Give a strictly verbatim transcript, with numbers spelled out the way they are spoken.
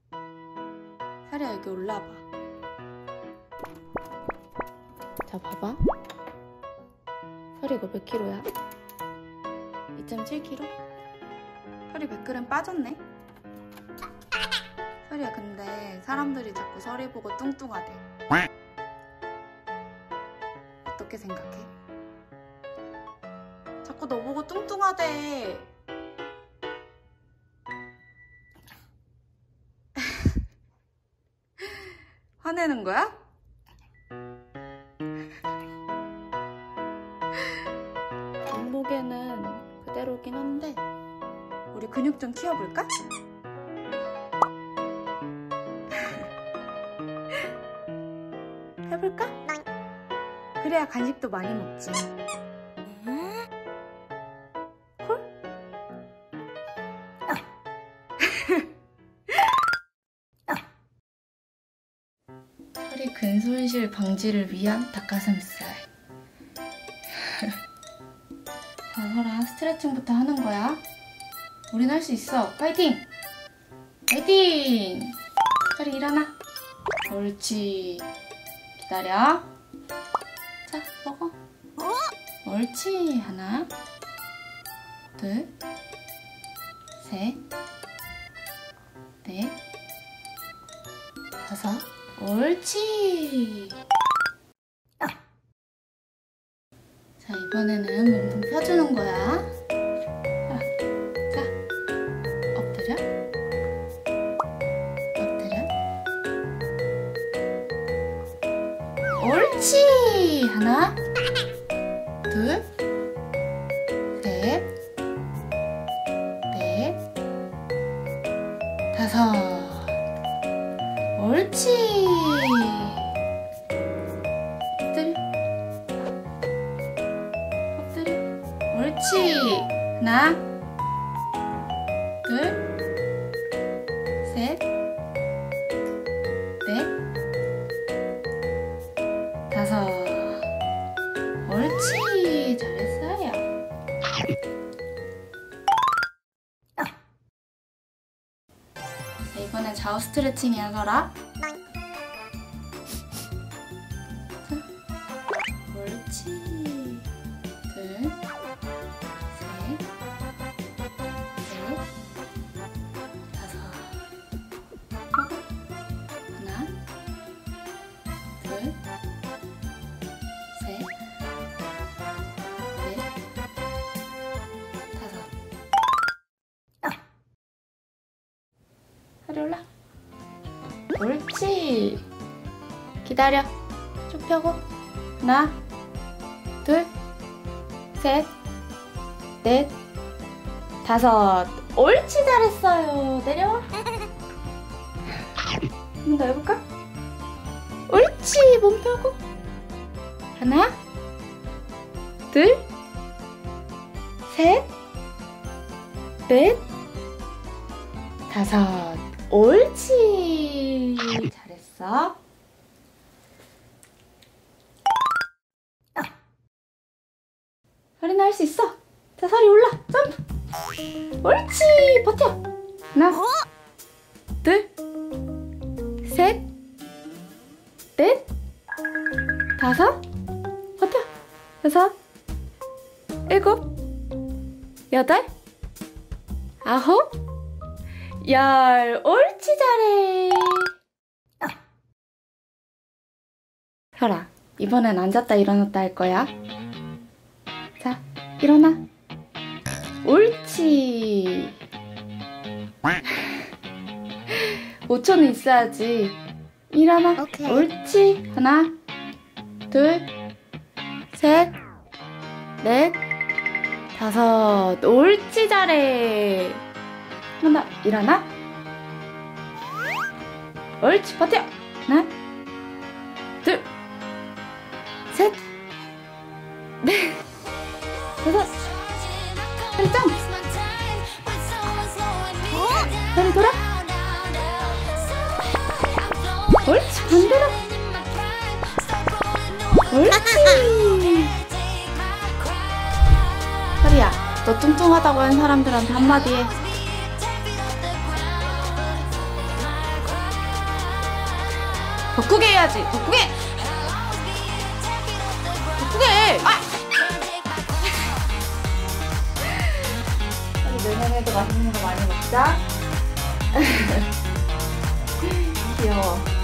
사리야, 여기 올라봐. 자, 봐봐. 사리 이거 몇 킬로야? 이 점 칠 킬로그램? 설이 백 그램 빠졌네? 설이야, 근데 사람들이 자꾸 설이 보고 뚱뚱하대. 어떻게 생각해? 자꾸 너 보고 뚱뚱하대. 화내는 거야? 몸무게는 그대로긴 한데 우리 근육 좀 키워볼까? 해볼까? 그래야 간식도 많이 먹지. 콜? 설이 근손실 방지를 위한 닭가슴살. 자, 설아, 스트레칭부터 하는 거야. 우린 할 수 있어. 파이팅! 파이팅! 설이 일어나. 옳지. 기다려. 자, 먹어. 옳지. 하나, 둘, 셋, 넷, 다섯. 옳지. 자, 이번에는 몸통 펴주는 거야. 자, 엎드려. 엎드려. 옳지. 하나, 둘, 셋, 넷, 다섯. 옳지. 엎드려. 엎드려. 옳지. 하나, 둘, 셋, 넷, 다섯. 옳지. 잘했어요. 자, 이번엔 좌우 스트레칭이야, 설아. 자, 옳지. 둘, 셋, 넷, 다섯. 하고, 하나, 둘, 셋, 넷, 다섯. 허리 올라. 옳지. 기다려. 쭉 펴고. 하나, 둘, 셋, 넷, 다섯. 옳지. 잘했어요. 내려와. 한 번 더 해볼까? 옳지. 몸 펴고. 하나, 둘, 셋, 넷, 다섯. 옳지. 잘했어. 설이는 할 수 있어. 자, 설이 올라. 점프. 옳지. 버텨. 하나, 둘, 셋, 넷, 다섯. 버텨. 여섯, 일곱, 여덟, 아홉, 열. 옳지. 잘해. 설아, 이번엔 앉았다 일어났다 할 거야. 자, 일어나. 옳지. 오 초는 있어야지. 일어나. 오케이. 옳지. 하나, 둘, 셋, 넷, 다섯. 옳지. 잘해. 하나, 일어나. 옳지. 버텨. 하나, 둘, 셋, 넷, 다섯. 다리 점. 다리 돌아. 옳지. 반대로. 옳지. 설이야, 너 뚱뚱하다고 한 사람들한테 한마디 해. 더 크게 해야지. 더 크게. 더 크게 해. 아! 우리 내년에도 맛있는 거 많이 먹자. 귀여워.